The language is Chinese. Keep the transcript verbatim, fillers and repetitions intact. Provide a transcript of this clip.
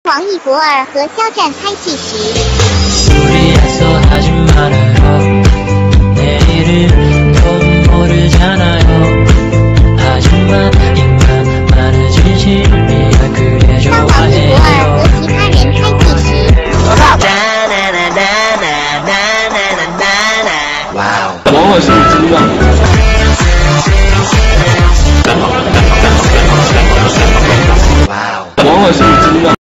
王一博尔和肖战拍戏时，当王一博尔和其他人拍戏时， 往往是知道。往往是知道。